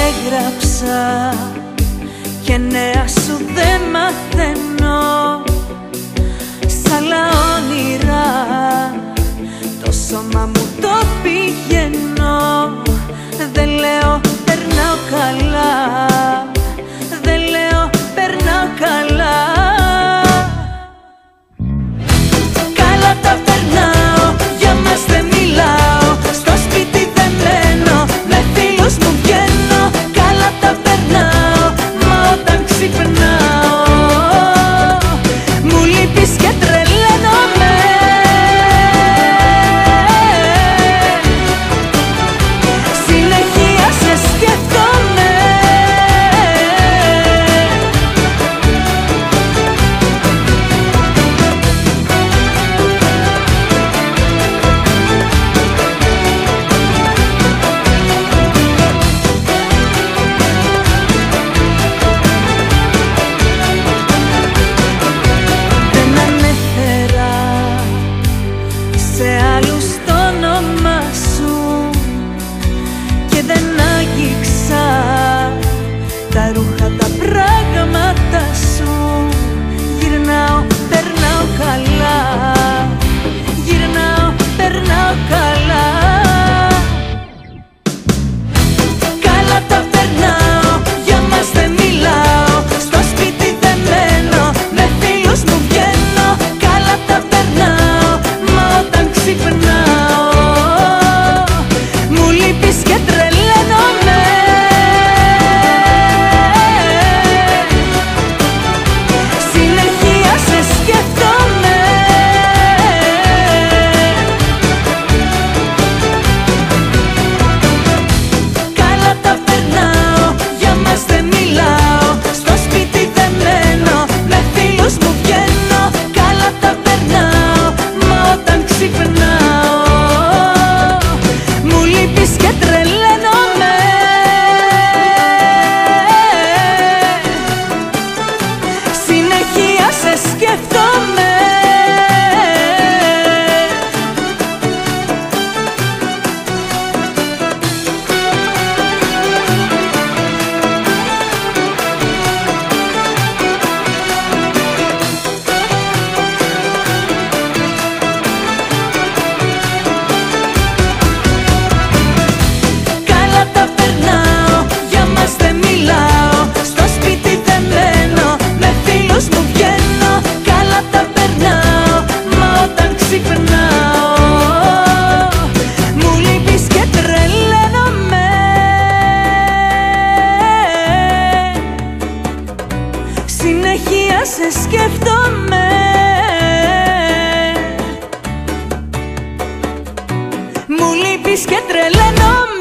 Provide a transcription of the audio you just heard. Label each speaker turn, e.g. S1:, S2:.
S1: έγραψα και νέα σου δεν μαθαίνω. Σ' άλλα όνειρα το σώμα μου το πηγαίνω. Δεν λέω περνάω καλά, δεν λέω περνάω καλά. Καλά τα περνάω, για μας δεν μιλάω. Στο σπίτι δεν μένω, με φίλους μου βγαίνω. Καλά τα περνάω, μα όταν ξυπνάω μου λείπεις και τρελαίνομαι. Συνεχεία σε σκέφτομαι. Σε άλλους το όνομα σου και δεν άγγιξα τα ρούχα, τα πράγματα σου. Γυρνάω, περνάω καλά, γυρνάω, περνάω καλά. Καλά τα περνάω, για μας δεν μιλάω. Στο σπίτι δεν μένω, με φίλους μου βγαίνω. Καλά τα περνάω, μα όταν ξυπνάω μου λείπεις και τρελαίνομαι. Συνεχεία σε σκέφτομαι. Καλά τα περνάω, για μας δεν μιλάω. Στο σπίτι δεν μένω, με φίλους μου βγαίνω. Καλά τα περνάω, μα όταν ξυπνάω μου λείπεις και τρελαίνομαι. Συνεχεία σε σκέφτομαι. Καλά τα περνάω, για μας δεν μιλάω. Στο σπίτι δεν μένω, με φίλους μου βγαίνω. Καλά τα περνάω, μα όταν ξυπνάω μου λείπεις και τρελαίνομαι. Συνεχεία σε σκέφτομαι. Μου λείπεις και τρελαίνομαι.